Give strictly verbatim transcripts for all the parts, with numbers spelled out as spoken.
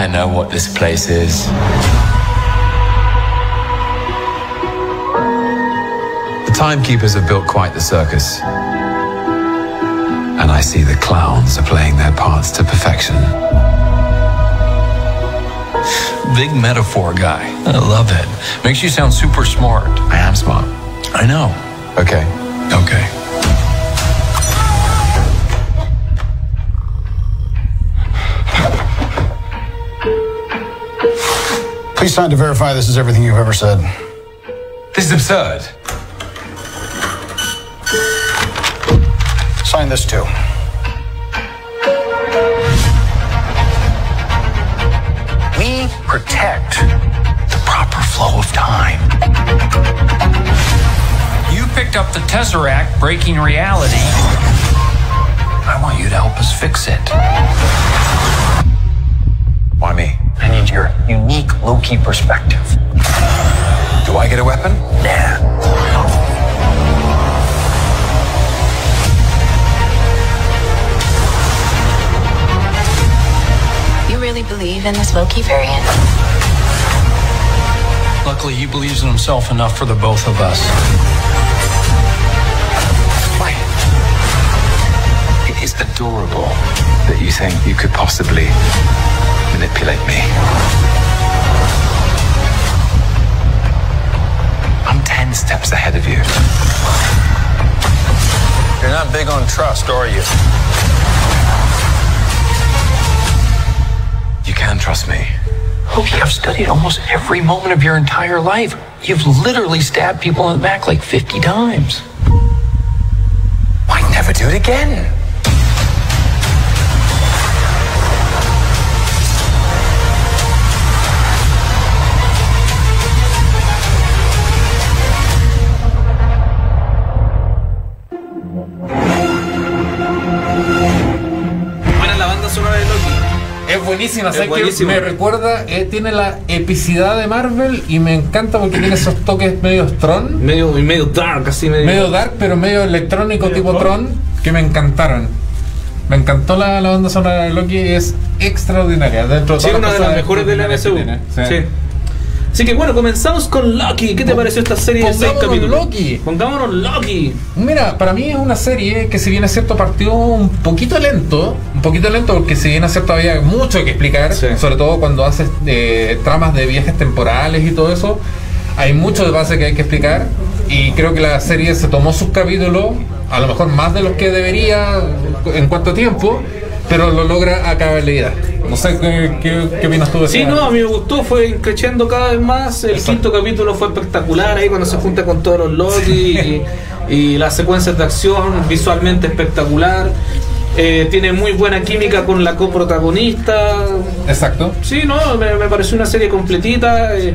I know what this place is. The Timekeepers have built quite the circus. And I see the clowns are playing their parts to perfection. Big metaphor guy. I love it. Makes you sound super smart. I am smart. I know. Okay. Okay. Please sign to verify this is everything you've ever said. This is absurd. Sign this too. We protect the proper flow of time. You picked up the Tesseract, breaking reality. I want you to help us fix it. Why me? I need your unique Loki perspective. Do I get a weapon? Yeah. You really believe in this Loki variant? Luckily, he believes in himself enough for the both of us. Why? It is adorable that you think you could possibly manipulate me. I'm ten steps ahead of you. You're not big on trust, are you? You can trust me. Loki, I've studied almost every moment of your entire life. You've literally stabbed people in the back like fifty times. Why never do it again? Es buenísima, ¿sabes Es qué? Me recuerda, eh, tiene la epicidad de Marvel y me encanta porque tiene esos toques medio Tron. Medio, medio dark, así medio. Medio dark, pero medio electrónico, medio tipo Tron. Tron, que me encantaron. Me encantó la, la banda sonora de Loki, es extraordinaria. Dentro de sí, todas una de las mejores de la M C U. Sí. Sí. Así que bueno, comenzamos con Loki. ¿Qué te pareció esta serie de seis capítulos? Loki. Pongámonos Loki. Mira, para mí es una serie que, si bien es cierto, partió un poquito lento, un poquito lento porque si bien es cierto había mucho que explicar, sí. Sobre todo cuando haces eh, tramas de viajes temporales y todo eso, hay mucho de base que hay que explicar y creo que la serie se tomó sus capítulos, a lo mejor más de los que debería en cuanto a tiempo, pero lo logra a cabalidad. No sé, ¿qué, qué, qué opinas tú de eso? Sí, no, a mí me gustó, fue creciendo cada vez más. El Exacto. quinto capítulo fue espectacular, ahí cuando se junta con todos los Loki y, y las secuencias de acción, visualmente espectacular. Eh, tiene muy buena química con la coprotagonista. Exacto. Sí, no, me, me pareció una serie completita. Eh,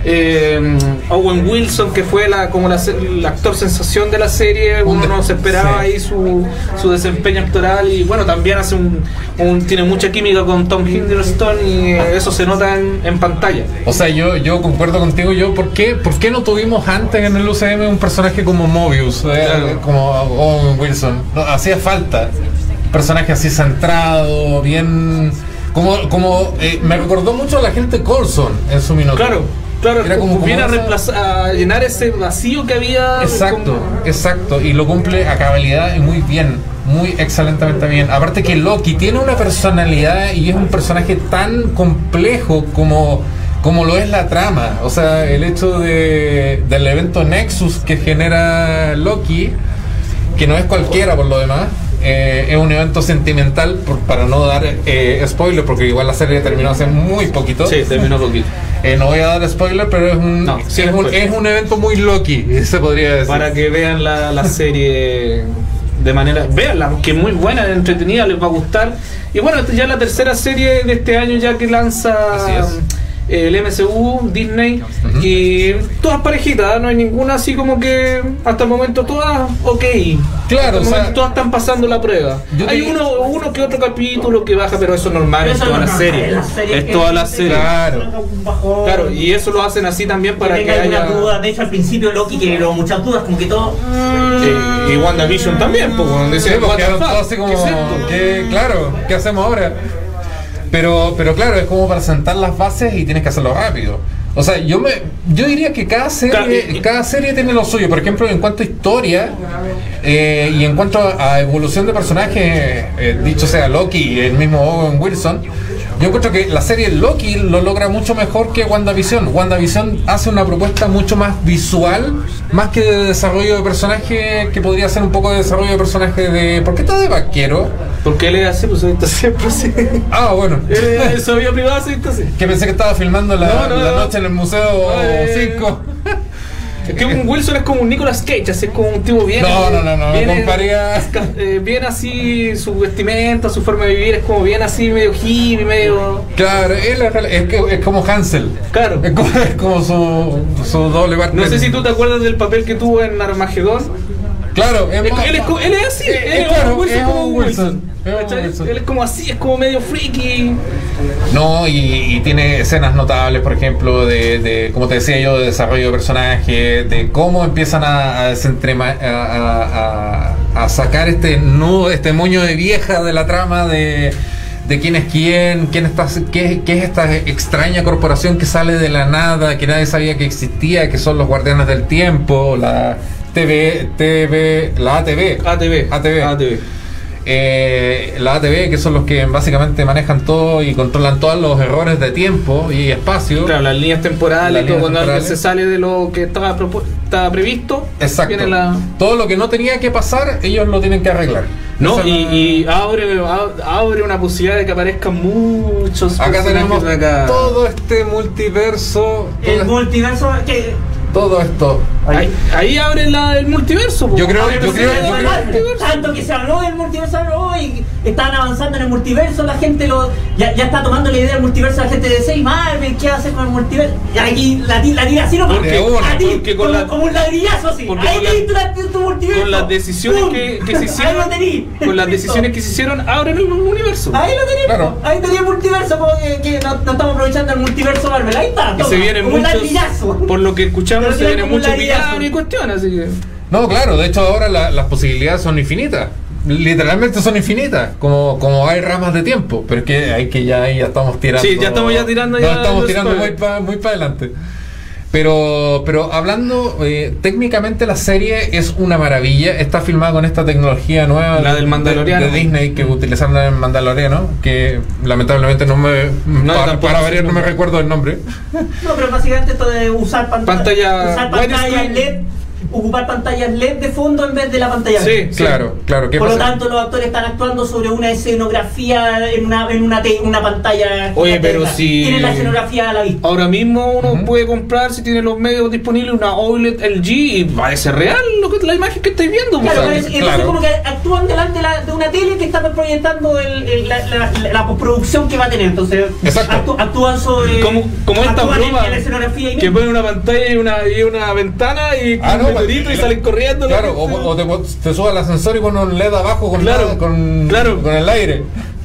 eh, Owen Wilson, que fue la como la, el actor sensación de la serie, uno de, no se esperaba sí. ahí su, su desempeño actoral y bueno, también hace un, un tiene mucha química con Tom Hiddleston y eso se nota en, en pantalla. O sea, yo, yo concuerdo contigo. Yo, ¿por qué, ¿por qué no tuvimos antes en el U C M un personaje como Mobius, eh, claro. como Owen Wilson? No, hacía falta. Personaje así centrado, bien como como eh, me recordó mucho a la gente Coulson en su minuto. Claro, claro, era como, como viene a, esa... reemplazar, a llenar ese vacío que había. Exacto, como... exacto, y lo cumple a cabalidad y muy bien, muy excelentemente bien. Aparte que Loki tiene una personalidad y es un personaje tan complejo como como lo es la trama. O sea, el hecho de del evento Nexus que genera Loki, que no es cualquiera por lo demás. Eh, es un evento sentimental, por, para no dar eh, spoiler, porque igual la serie terminó hace muy poquito. Sí, terminó poquito. Eh, no voy a dar spoiler, pero es un, no, es, un es un evento muy Loki, se podría decir. Para que vean la, la serie de manera... Véanla, porque es muy buena, entretenida, les va a gustar. Y bueno, ya la tercera serie de este año ya que lanza... Así es. El M C U, Disney, uh-huh. y todas parejitas, no hay ninguna así como que hasta el momento todas ok. Claro, hasta o sea, todas están pasando la prueba. Hay te... uno, uno que otro capítulo que baja, pero eso es normal, es toda la serie. Es toda la serie. Claro. Claro, y eso lo hacen así también para que, que haya dudas. De hecho, al principio Loki generó muchas dudas, como que todo. Sí, y WandaVision también, pues, donde sí, decía, todo así como, ¿qué, claro, ¿qué hacemos ahora? Pero, pero claro, es como para sentar las bases y tienes que hacerlo rápido. O sea, yo me yo diría que cada serie cada serie tiene lo suyo. Por ejemplo, en cuanto a historia eh, y en cuanto a evolución de personajes, eh, dicho sea Loki y el mismo Owen Wilson, yo encuentro que la serie Loki lo logra mucho mejor que WandaVision. WandaVision hace una propuesta mucho más visual, más que de desarrollo de personaje, que podría ser un poco de desarrollo de personaje de... ¿Por qué está de vaquero? Porque él es así, pues ahorita siempre así. Ah, bueno. Él es su vida privada, así, así. Que pensé que estaba filmando la, No, no, la no. noche en el Museo cinco. Es que un Wilson es como un Nicolas Cage, así es como un tipo bien. No, no, no, no, me bien, comparía- eh, bien así, su vestimenta, su forma de vivir es como bien así, medio hippie, medio. Claro, él es, es, que- es como Hansel. Claro. Es como, es como su, su doble parte. No sé si tú te acuerdas del papel que tuvo en Armagedón. Claro, Es co- él, es, co- él es así, es- él es es claro, un Wilson es como un un Wilson. Wilson. Es un ¿Cachai? Wilson. Él es como así, es como medio freaky. No, y, y tiene escenas notables, por ejemplo, de, de, como te decía yo, de desarrollo de personaje, de cómo empiezan a, a, desentrema- a, a- a- a sacar este nudo, este moño de vieja de la trama de, de quién es quién, quién está, qué, qué es esta extraña corporación que sale de la nada, que nadie sabía que existía, que son los Guardianes del Tiempo, la T V, T V, la A T V. A T V. A T V. A T V. Eh, la A T V, que son los que básicamente manejan todo y controlan todos los errores de tiempo y espacio. Claro, las líneas temporales, Las y todo, líneas cuando alguien temporales. se sale de lo que estaba, propu- estaba previsto. Exacto. Viene la... Todo lo que no tenía que pasar, ellos lo tienen que arreglar. No, Esa y, es la- y abre, a- abre una posibilidad de que aparezcan muchos acá personajes tenemos acá. todo este multiverso, El todo, multiverso que todo esto. Ahí, ahí abre la, el multiverso. po. Yo creo- Abre yo la creo- posibilidad yo de creo- el multiverso. tanto que se habló del multiverso oh, y estaban avanzando en el multiverso, la gente lo ya, ya está tomando la idea del multiverso, la gente de D C y Marvel, ¿qué hace con el multiverso? Y aquí la, ti- la tira así, no Porque porque una, a ti, porque con como, la- como un ladrillazo así. porque Ahí con la- tenés tu, la- tu multiverso. Con las decisiones ¡Pum! que, que se Ahí hicieron, lo tení. con las decisiones que se hicieron, abren el universo. Ahí lo tenés, Claro. ahí tenés el multiverso, como que, que no, no estamos aprovechando el multiverso Marvel. Ahí está, Y toma, se vienen como un muchos, ladrillazo. por lo que escuchamos, Pero se tienen vienen como un muchos ladrillazo. villanos y cuestiones, así que... No, claro, de hecho ahora la- las posibilidades son infinitas. Literalmente son infinitas, como, como hay ramas de tiempo, pero es que hay que ya, ahí ya estamos tirando. Sí, ya estamos ya tirando no, ya estamos los tirando muy spoilers. para muy pa adelante. Pero, pero hablando, eh, técnicamente la serie es una maravilla. Está filmada con esta tecnología nueva La del Mandaloriano. de, de Disney que utilizaron en el Mandaloriano, que lamentablemente no me No, para, tampoco para sé variar el no me nombre. recuerdo el nombre. No, pero básicamente esto de usar pantalla, Pantalla- usar widescreen. pantallas L E D, ocupar pantallas L E D de fondo en vez de la pantalla Sí, verde. Claro, claro. ¿Qué Por lo pasa? tanto, los actores están actuando sobre una escenografía en una, en una, te- una pantalla. Oye, pero gigantesca. si- Tienen la escenografía a la vista. Ahora mismo uno Ujú. puede comprar, si tiene los medios disponibles, una O L E D L G y parece real lo que, la imagen que estáis viendo. Claro, pues. es- entonces claro. como que actúan delante de, la- de una tele que está proyectando el, el- la, la, la- la postproducción que va a tener. Entonces Exacto. actú- actúan sobre. Como, como esta actúan en- broma en la escenografía ahí que mismo. ponen una pantalla y una, y una ventana y Ah, un no, meteorito y la- salen corriendo. la Claro, gente. o, o te, te subes al ascensor y pones un L E D abajo con, Claro, nada, con, claro. con el aire.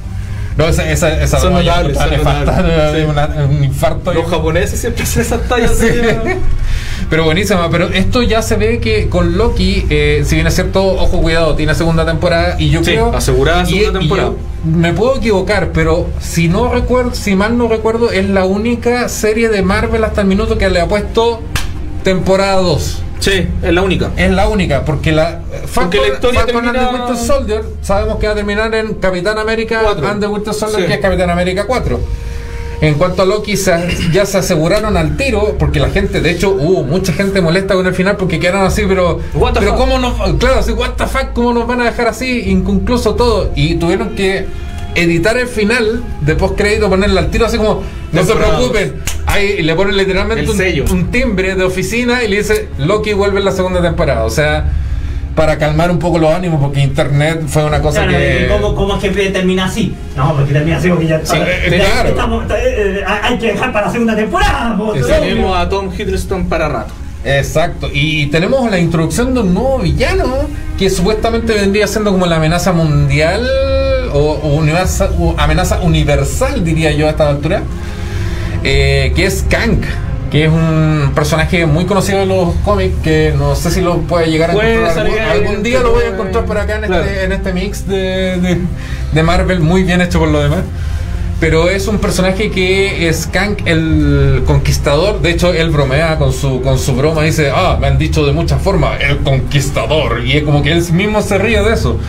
No, esa, esa, esa Son broma ya notables, está son nefasta, notables, sí. una- un infarto. Los japoneses siempre hacen esas tallas. Sí. así, Pero buenísima, pero esto ya se ve que con Loki, eh, si bien es cierto, ojo cuidado, tiene segunda temporada y yo Sí, creo... asegurada y- segunda y temporada. yo me puedo equivocar, pero si no recuerdo, si mal no recuerdo, es la única serie de Marvel hasta el minuto que le ha puesto temporada dos. Sí, es la única. Es la única, porque la Porque la historia Falcon and termina- the Winter Soldier sabemos que va a terminar en Capitán América Cuatro. and the Winter Soldier, Sí. que es Capitán América cuatro. En cuanto a Loki, se- ya se aseguraron al tiro, porque la gente, de hecho, hubo mucha gente molesta con el final porque quedaron así, pero, What the pero fuck? ¿cómo nos, claro, así, what the fuck, ¿cómo nos van a dejar así, inconcluso todo? Y tuvieron que editar el final de postcrédito, ponerle al tiro así como, no se Temporada preocupen. Ahí le ponen literalmente El un, sello. un timbre de oficina y le dice, Loki vuelve en la segunda temporada. O sea, para calmar un poco los ánimos, porque internet fue una cosa Claro, que... ¿cómo, ¿Cómo es que termina así? No, porque termina así porque ya, Sí, ya- eh, ya claro. estamos- eh, eh, hay que dejar para la segunda temporada. po, Sí, obvio. Tenemos a Tom Hiddleston para rato. Exacto, y tenemos la introducción de un nuevo villano que supuestamente vendría siendo como la amenaza mundial o, o universa- o amenaza universal, diría yo a esta altura, eh, que es Kang, que es un personaje muy conocido de los cómics, que no sé si lo puede llegar a Puede encontrar algún, salir, algún día, lo voy a encontrar por acá en, claro. este, en este mix de, de, de Marvel, muy bien hecho por lo demás. pero es un personaje que es Kang el Conquistador. De hecho, él bromea con su con su broma, dice, ah, me han dicho de muchas formas, el Conquistador, y es como que él mismo se ríe de eso.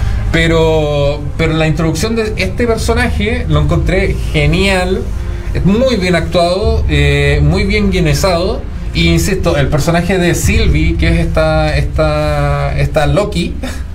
Pero, pero la introducción de este personaje lo encontré genial, es muy bien actuado, eh, muy bien guionizado. Y insisto, el personaje de Sylvie, que es esta, esta, esta Loki,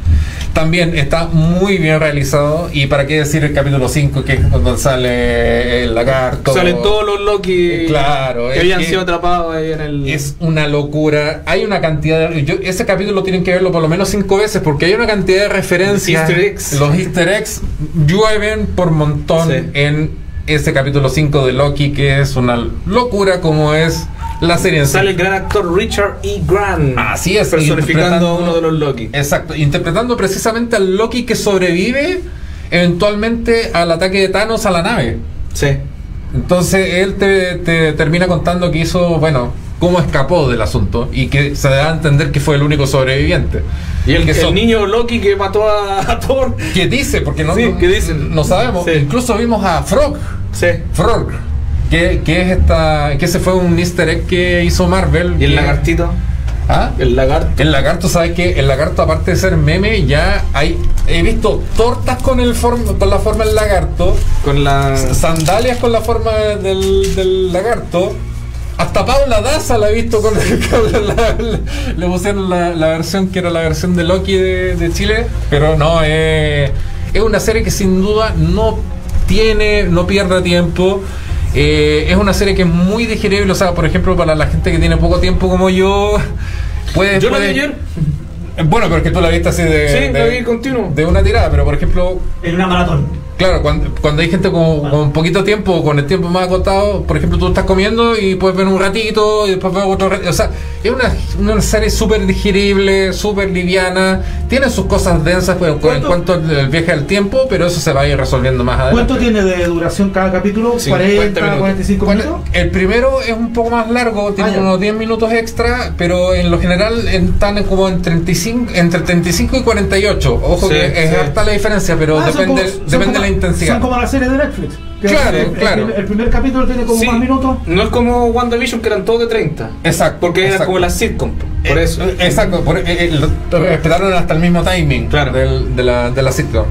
también está muy bien realizado. Y para qué decir el capítulo cinco, que es cuando sale el lagarto. Salen todos los Loki, claro, que habían sido atrapados ahí en el... Es una locura. Hay una cantidad de... Yo, ese capítulo tienen que verlo por lo menos cinco veces, porque hay una cantidad de referencias. Easter eggs. Los easter eggs llueven por montón, sí, en ese capítulo cinco de Loki, que es una locura como es la serie en sí. Sale el gran actor Richard E. Grant. Así es, personificando a uno de los Loki. Exacto, interpretando precisamente al Loki que sobrevive eventualmente al ataque de Thanos a la nave. Sí. Entonces él te, te termina contando que hizo, bueno, cómo escapó del asunto y que se da a entender que fue el único sobreviviente. Y el, que el son, niño Loki que mató a, a Thor. ¿Qué dice? Porque no, sí, no, ¿qué dicen? no sabemos. Sí. Incluso vimos a Frog. Sí. Frog. Que, que es esta. Que ese fue un easter egg que hizo Marvel. ¿Y el que, lagartito? ¿Ah? El lagarto. El lagarto, ¿sabes qué? El lagarto, aparte de ser meme, ya hay. He visto tortas con el form, con la forma del lagarto. Con la. Sandalias con la forma del, del lagarto. Hasta Paula Daza la he visto con, con la, la, la, le pusieron la, la versión que era la versión de Loki de, de Chile. Pero no, eh, es una serie que sin duda no tiene, no pierde tiempo. Eh, es una serie que es muy digerible, o sea, por ejemplo, para la gente que tiene poco tiempo como yo, puede... Yo puede, la vi ayer. Bueno, pero es que tú la viste así de... Sí, de, la vi continuo. De una tirada, pero por ejemplo... En una maratón. Claro, cuando, cuando hay gente con, con poquito tiempo, con el tiempo más acotado, por ejemplo, tú estás comiendo y puedes ver un ratito y después ver otro ratito. O sea, es una, una serie súper digerible, súper liviana. Tiene sus cosas densas pues, en cuanto al viaje al tiempo, pero eso se va a ir resolviendo más adelante. ¿Cuánto tiene de duración cada capítulo? ¿cuarenta, cuarenta y cinco minutos? El primero es un poco más largo, tiene ah, unos diez minutos extra, pero en lo general están como en treinta y cinco, entre treinta y cinco y cuarenta y ocho. Ojo sí, que es sí. harta la diferencia, pero ah, depende, como, depende como, de la intensidad. Son como las series de Netflix. Claro, el, claro. El, el primer capítulo tiene como sí, más minutos. No es como WandaVision, que eran todos de treinta. Exacto. Porque exacto. era como la sitcom. Por eh, eso. Exacto. Por, eh, eh, lo, lo respetaron hasta el mismo timing claro. del, de, la, de la sitcom.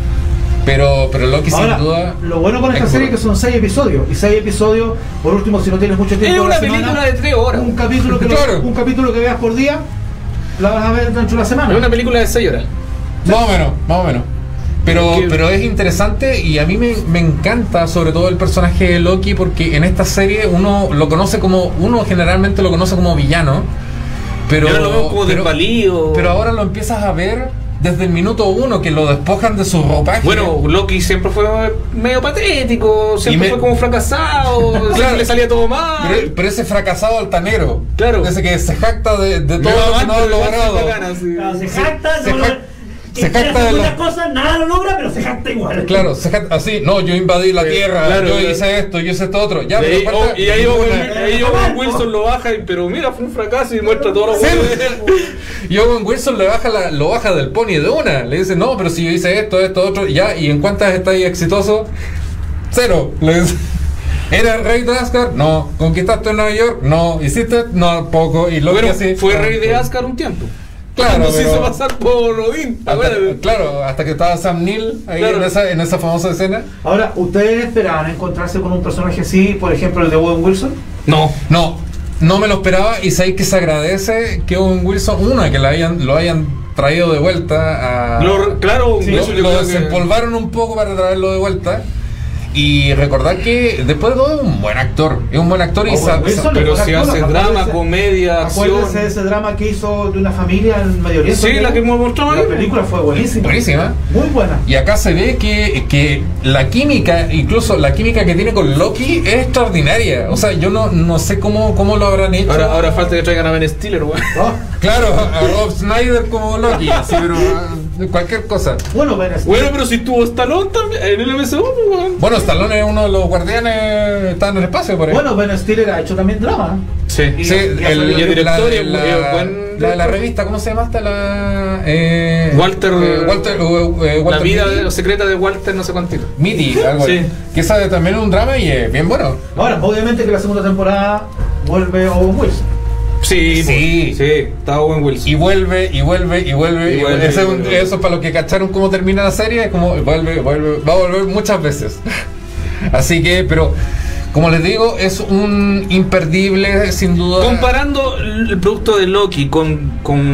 Pero, pero Loki Ahora, sin duda. Lo bueno con esta serie es que son seis episodios. Y seis episodios, por último, si no tienes mucho tiempo. Es una la película semana, de tres horas. Un capítulo, que claro. lo, un capítulo que veas por día, la vas a ver dentro de la semana. Es una película de seis horas. ¿Sí? Más o menos, más o menos. Pero, pero es interesante y a mí me, me encanta sobre todo el personaje de Loki, porque en esta serie uno lo conoce como, uno generalmente lo conoce como villano, pero, ahora lo veo como pero, desvalido. pero ahora lo empiezas a ver desde el minuto uno, que lo despojan de su ropaje. Bueno, Loki siempre fue medio patético, siempre me, fue como fracasado, claro, siempre le salía todo mal. Pero, pero ese fracasado altanero, claro, ese que se jacta de, de todo lo que no ha logrado. Claro, se jacta, se, no se, lo... Se jacta de muchas cosas, nada lo logra, pero se jacta igual. Claro, se jacta así, no, yo invadí la tierra, claro, yo claro. hice esto, yo hice esto otro. Ya, y, pero ahí, falta, oh, y ahí Owen, ahí Owen Wilson lo baja, y, pero mira, fue un fracaso y muestra todo lo sí. bueno. Y Owen Wilson le baja la, lo baja del pony de una. Le dice, no, pero si yo hice esto, esto, otro, ya, ¿y en cuántas está ahí exitoso? Cero. Le dice, ¿era el rey de Asgard? No. ¿Conquistaste Nueva York? No. ¿Hiciste? No, poco. Y lo bueno, que así. fue no, rey de no. Asgard un tiempo. Claro, no se pero, hizo pasar por Odín. Hasta, claro, hasta que estaba Sam Neill ahí claro. en, esa, en esa famosa escena. Ahora, ¿ustedes esperaban encontrarse con un personaje así, por ejemplo el de Owen Wilson? No, no, no me lo esperaba, y sabéis que se agradece que Owen Wilson, una, que lo hayan, lo hayan traído de vuelta a... Lo, claro, sí, lo, lo desempolvaron que... un poco para traerlo de vuelta. Y recordar que después de todo es un buen actor, es un buen actor y sabe, pero si hace drama, comedia, acción. Acuérdense de ese drama que hizo de una familia en Medio Oriente. Sí, la que hemos mostrado ahí. La película fue buenísima. Buenísima. Muy buena. Y acá se ve que, que la química, incluso la química que tiene con Loki es extraordinaria. O sea, yo no, no sé cómo, cómo lo habrán hecho. Ahora, ahora falta que traigan a Ben Stiller, güey. Oh. Claro, a Rob Snyder como Loki, así, pero cualquier cosa. Bueno, Ben Stiller. Bueno, pero si tuvo Stallone también en el M C U, güey. Bueno, Stallone es uno de los guardianes, está en el espacio por ahí. Bueno, Ben Stiller ha hecho también drama. Sí, Sí, Y- y el, el la, director es la, buen la, director. la revista, ¿cómo se llama esta? La, eh, Walter, eh, Walter, eh, eh, La Walter vida Mitty, de- secreta de Walter, no sé cuántito. Mitty, algo Sí. así. Que esa también es un drama y es bien bueno. Ahora, obviamente que la segunda temporada vuelve Owen Wilson. Sí, Sí. pues, sí, está Owen Wilson. Y vuelve, y vuelve, y vuelve. Y Y vuelve, vuelve. Ese es y un- vuelve. eso para los que cacharon cómo termina la serie, es como vuelve, vuelve, va a volver muchas veces. Así que, pero como les digo, es un imperdible, sin duda. Comparando el producto de Loki con,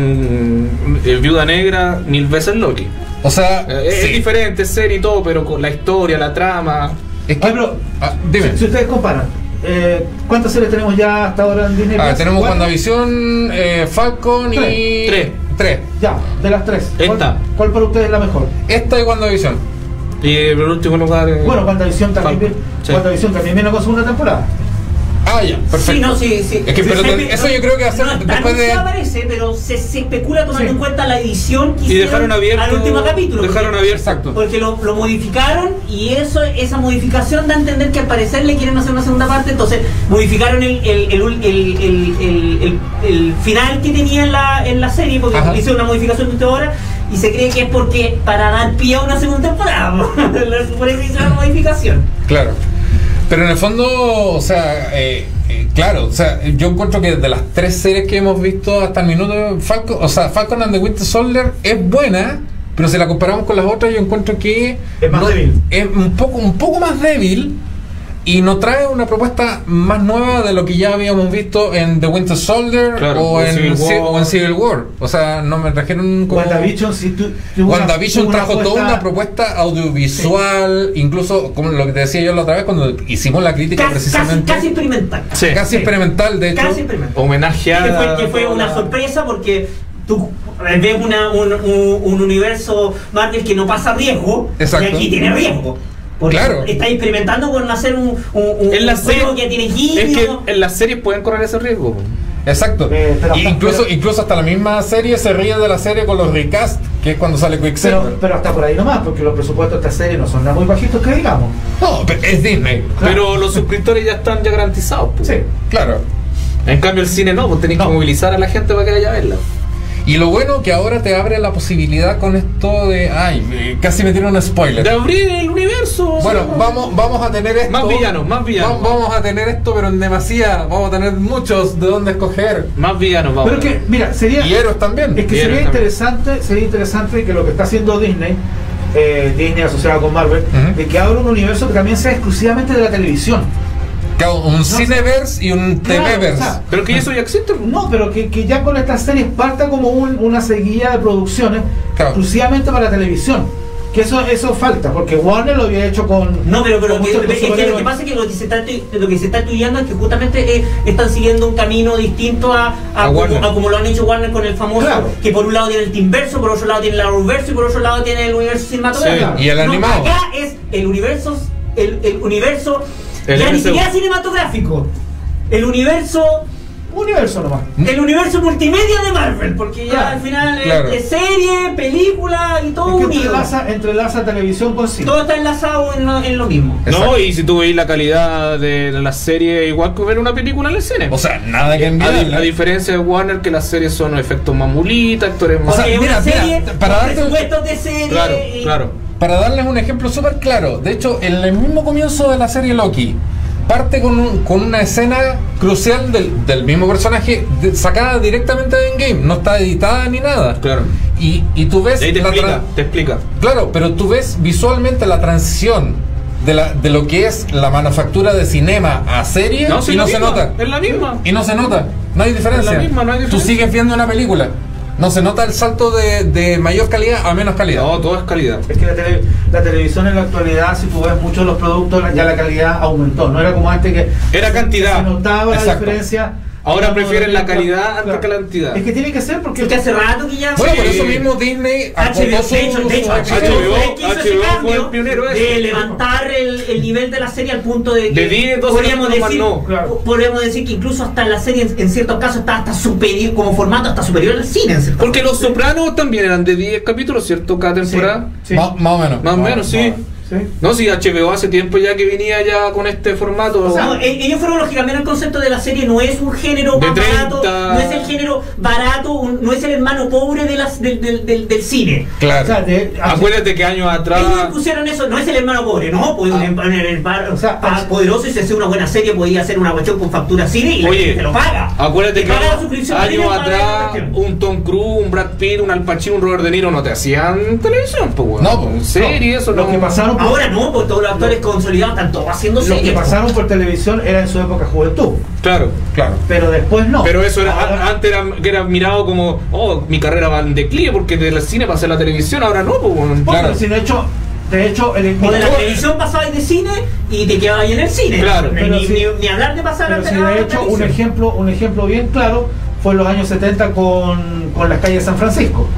con eh, Viuda Negra, mil veces Loki. O sea, Eh, sí. Es diferente, es serie y todo, pero con la historia, la trama. Es que, Ay, pero- ah, dime. Si, si ustedes comparan, eh, ¿cuántas series tenemos ya hasta ahora en Disney? Ah, Plus? tenemos ¿Cuatro? WandaVision, eh, Falcon y. Tres. Tres. Tres. Ya, de las tres. ¿Cuál, Esta. ¿Cuál para ustedes es la mejor? Esta y WandaVision. Y en último lugar. eh, Bueno, WandaVision también, Falcon. Sí. WandaVision también viene con segunda temporada. Ah, ya, perfecto. Sí, no, sí, sí. Es que, Sí, pero se- te- eso yo creo que va a ser no, está después de- anunciado parece, pero se, se especula tomando Sí. en cuenta la edición que Y hicieron dejaron abierto. al último capítulo. Dejaron porque- abierto. Exacto. Porque lo, lo modificaron y eso esa modificación da a entender que al parecer le quieren hacer una segunda parte, entonces modificaron el, el, el, el, el, el, el- el final que tenía en la, en la serie, porque Ajá. le hicieron una modificación de última hora y se cree que es porque para dar pie a una segunda temporada. Por eso hicieron la modificación. Claro. Pero en el fondo, o sea, eh, eh, claro, o sea, yo encuentro que de las tres series que hemos visto hasta el minuto, Falcon, o sea, Falcon and the Winter Soldier es buena, pero si la comparamos con las otras, yo encuentro que Es más débil. es un poco, un poco más débil y nos trae una propuesta más nueva de lo que ya habíamos visto en The Winter Soldier Claro, o, o en Civil Ci- War. o en Civil War. O sea, no me trajeron como... WandaVision, si tú. tuvo una- WandaVision tuvo una trajo toda apuesta- una propuesta audiovisual, incluso como lo que te decía yo la otra vez cuando hicimos la crítica Casi, casi, precisamente. casi experimental. Sí. Casi Sí. experimental, de hecho. Casi experimental. Homenajeada. Que fue, que fue una sorpresa porque tú ves una, un, un, un universo Marvel que no pasa riesgo Exacto. y aquí tiene riesgo. Porque Claro. está experimentando con hacer un, un, un, En la un juego serie- que tiene Es guiño. que en las series pueden correr ese riesgo. Exacto. Eh, pero- Y incluso, pero- incluso hasta la misma serie se ríe de la serie con los recast, que es cuando sale Quicksilver. Pero, pero hasta por ahí nomás, porque los presupuestos de esta serie no son nada muy bajitos que digamos. No, pero es Disney. Pero los suscriptores ya están ya garantizados. pues. Sí. Claro. En cambio el cine no, pues tenéis No. que movilizar a la gente para que vaya a verla. Y lo bueno que ahora te abre la posibilidad con esto de. Ay, eh, casi me dieron un spoiler. De abrir el universo. Bueno, vamos, vamos a tener esto. Más villanos, más villanos. Va- Vamos a tener esto, pero en demasía. Vamos a tener muchos de dónde escoger. Más villanos, vamos. Pero que, mira, sería. Y héroes también. Es que Bien, sería también. interesante, sería interesante que lo que está haciendo Disney, eh, Disney asociado con Marvel, Ujú. de que abra un universo que también sea exclusivamente de la televisión. Claro, un Cineverse y un Claro, TVverse. o sea, Pero que eso ya existe. No, pero que, que ya con estas series parta como un- una seguida de producciones Claro. exclusivamente para la televisión. Que eso eso falta, porque Warner lo había hecho con. No, pero, pero con que- muchos es que lo superhéroes. que pasa es que lo que se está, lo que se está estudiando es que justamente eh, están siguiendo un camino distinto a, a, A como, Warner. a como lo han hecho Warner con el famoso, Claro. que por un lado tiene el Teamverso, por otro lado tiene el Arrowverso y por otro lado tiene el universo cinematográfico. Sí, y el No, animado. acá es el universo, el, el universo, El ya M ni C U. siquiera cinematográfico, el universo... Universo nomás. El universo multimedia de Marvel, porque ya Claro, al final es- claro. es, serie, película y todo Es que unido. entrelaza, entrelaza televisión con cine. Todo está enlazado en lo, en lo mismo. No, Exacto. y si tú veis la calidad de la serie, igual que ver una película en el cine. O sea, nada que a, di- envidiarle. a diferencia de Warner, que las series son efectos mamulitas, actores más. O sea, Porque es mira, una mira, serie para con darte- presupuestos de serie Claro, y- claro. Para darles un ejemplo súper claro, de hecho, en el mismo comienzo de la serie Loki, parte con, un- con una escena crucial del, del mismo personaje de- sacada directamente de Endgame, no está editada ni nada. Claro. Y, y tú ves Y ahí te la explica, tran- te explica. Claro, pero tú ves visualmente la transición de, la, de lo que es la manufactura de cinema a serie No, sí, y la no se misma, nota. Es la misma. Y no se nota, no hay diferencia. Es la misma, no hay Tú diferencia. sigues viendo una película, no se nota el salto de, de mayor calidad a menos calidad. No, todo es calidad. Es que la, tele- la televisión en la actualidad, si tú ves muchos de los productos, la- ya la calidad aumentó. No era como antes que Era cantidad. se notaba la Exacto. diferencia. Ahora Hablando prefieren de- la calidad antes Claro. que la cantidad. Es que tiene que ser porque Porque hace rato que ya. Bueno, Sí. por eso mismo Disney H B O, acotó de hecho, su- de hecho, su- H B O H B O, fue el que hizo ese H B O fue cambio el pionero de de eso. levantar el, el nivel de la serie al punto de que De diez, doce podríamos capítulos decir, más no. Claro. podríamos decir que incluso hasta la serie en, en ciertos casos está hasta superior, como formato hasta superior al cine en ciertos Porque Los Sopranos también eran de diez capítulos, ¿cierto? Cada temporada. Sí. Más, más o menos. Más o menos, sí. Sí. No, si H B O hace tiempo ya que venía ya con este formato. O sea, no, ellos fueron los que cambiaron el concepto de la serie. No es un género de más barato, treinta... no es el género barato, un, no es el hermano pobre de las, del, del, del, del cine. Claro. O sea, de, Acuérdate que años atrás. Ellos pusieron eso, no es el hermano pobre, no, pues Ah. el, el, el, bar- O sea, ah, poderoso y si hace una buena serie podía hacer una cuestión con factura cine y Oye, te lo paga. Acuérdate Te que paga la suscripción años premium, paga la atrás cuestión. un Tom Cruise, un Brad Pitt, un Al Pacino, un Robert De Niro no te hacían televisión, pues weón. No, pues, en serie, eso Lo no. que pasaron por, Ahora no, porque todos los actores consolidados están todos haciendo lo que series. pasaron por televisión era en su época juventud, Claro. Claro. pero después no. Pero eso era, Ahora- antes era, que era mirado como, oh, mi carrera va en declive porque del cine pasé a la televisión, ahora no, pues weón. Bueno, Claro. si de hecho, de hecho, el O de la mira, televisión pasabas de cine y te quedabas ahí en el cine. Claro, ni, pero ni, si- ni, ni hablar de pasar pero a si a la de hecho un televisión. ejemplo, un ejemplo bien claro fue en los años setenta con, con las calles de San Francisco.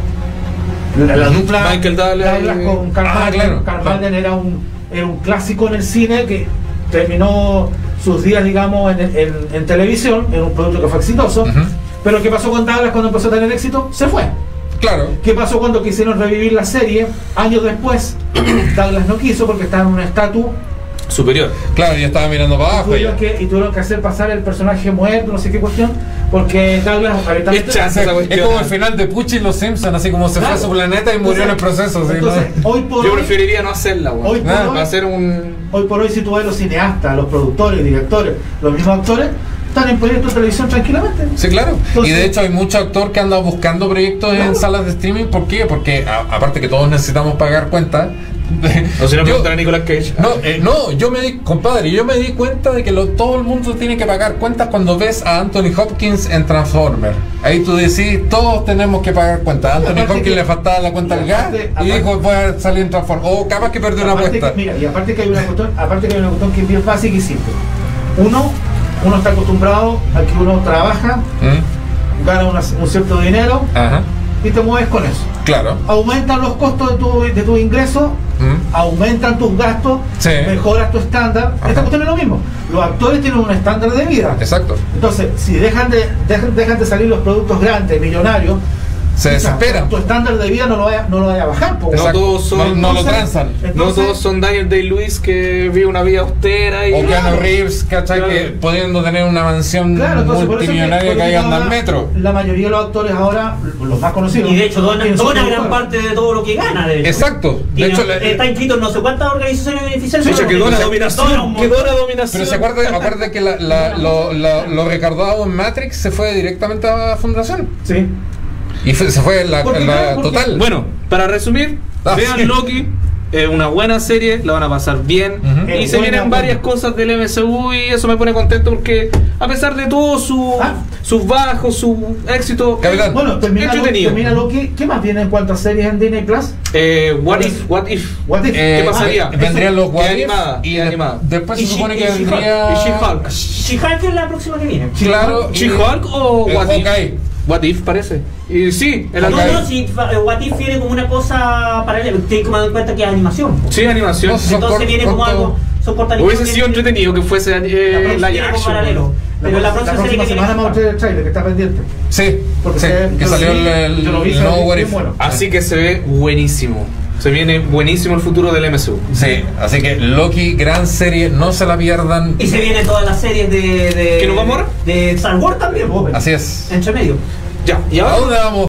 La, la dupla Michael Douglas, Douglas con Carl ah, Malden. claro, Carl claro. Malden era un, era un clásico en el cine que terminó sus días, digamos, en, en, en televisión, en un producto que fue exitoso. Ujú. Pero ¿qué pasó con Douglas cuando empezó a tener éxito? Se fue. Claro. ¿Qué pasó cuando quisieron revivir la serie? Años después, Douglas no quiso porque estaba en un estatus Superior. Claro, yo estaba mirando para y abajo. tuvieron, ya. que, y tuvieron que hacer pasar el personaje muerto, no sé qué cuestión, porque Douglas abiertamente- Es chance esa Es cuestión. como el final de Pucci y los Simpsons, así como se Claro. fue a su planeta y murió en el proceso. ¿sí? Entonces, ¿no? hoy por Yo hoy, preferiría no hacerla, weón. Hoy por Ah, hoy- Va a ser un. hoy por hoy si tú ves los cineastas, los productores, directores, los mismos actores, están en proyectos de televisión tranquilamente. Sí, claro. Entonces- y de hecho hay mucho actor que anda buscando proyectos Claro. en salas de streaming. ¿Por qué? Porque a- aparte que todos necesitamos pagar cuentas. O si no, yo- preguntar a Nicolas Cage. No, eh, no, yo me di, compadre, yo me di cuenta de que lo- todo el mundo tiene que pagar cuentas cuando ves a Anthony Hopkins en Transformers. Ahí tú decís, todos tenemos que pagar cuentas. A Anthony aparte Hopkins que- le faltaba la cuenta al y gas aparte- y aparte- dijo, voy a salir en Transformers. O capaz que perdió una Aparte apuesta. que- mira, y aparte que hay una cuestión, aparte que hay una cuestión que es bien fácil y simple. Uno, uno está acostumbrado a que uno trabaja, ¿Mm? gana una- un cierto dinero Ajá, y te mueves con eso. claro. Aumentan los costos de tu, de tu ingreso, ¿Mm? aumentan tus gastos, Sí. mejoras tu estándar. Ajá. Esta cuestión es lo mismo. Los actores tienen un estándar de vida. Exacto. Entonces, si dejan de, dejan, dejan de salir los productos grandes, millonarios, Se o sea, desesperan. tu estándar de vida no lo vaya, no lo vaya a bajar. po. No Exacto. todos son- no, no lo entonces- transan. No Entonces- todos son Daniel Day-Lewis que vive una vida austera y. O Keanu Reeves, ¿cachai? Claro. Que pudiendo tener una mansión Claro, entonces por eso es que- multimillonaria por que eso ahí anda al ahora metro. La mayoría de los actores ahora, los más conocidos, Y de hecho dona, tienen su dona gran productora. parte de todo lo que gana. De hecho. Exacto. De Tiene- hecho, la- está inscrito en no sé cuántas organizaciones beneficiarias. De hecho, pero quedó la dona dominación. un Quedó la montón. dominación. Pero se acuerda, acuerda que la, la- lo, lo- lo recaudado en Matrix se fue directamente a la fundación. Sí. Y fue- se fue la, Porque, la claro, porque- total. Bueno, para resumir, Ah, vean sí. Loki. Es una buena serie, la van a pasar bien. Ujú. Y Es se buena, vienen buena. varias cosas del M C U y eso me pone contento porque a pesar de todo su, Ah. sus bajos, su éxito, Capitán. Bueno, termina Loki, entretenido. termina Loki. ¿Qué más viene en cuanto a series en Disney Plus? Eh, what if, what if. What if? Eh, ¿Qué pasaría? eh, vendrían los Y What If animada, y y de- animada. después Y se supone She- que y She-Hulk, vendría y She-Hulk. She-Hulk es la próxima que viene. Claro, y- ¿She-Hulk o eh, What if? Hawkeye. What if parece. Y sí, el No, Hawkeye. no, si fa- What If viene como una cosa paralela. Ustedes como dan en cuenta que es animación. Sí, animación. No, son Entonces cor- viene como corto- algo. Son cortanitos Hubiese que sido vienen- entretenido que fuese La eh, próxima live viene como action. paralelo. Pero la próxima serie que viene. semana vamos a mostrar el trailer que está pendiente. Sí, Porque sí, se- que yo salió lo vi, el, el, yo lo vi, el se nuevo ve What bien If. bueno. Así que se ve buenísimo. Se viene buenísimo el futuro del M C U. Sí, así que Loki, gran serie, no se la pierdan. Y se vienen todas las series de. de ¿Que nos vamos ahora? De Star Wars también, po, Así es. entre medio. Ya, y ahora ¿A dónde vamos?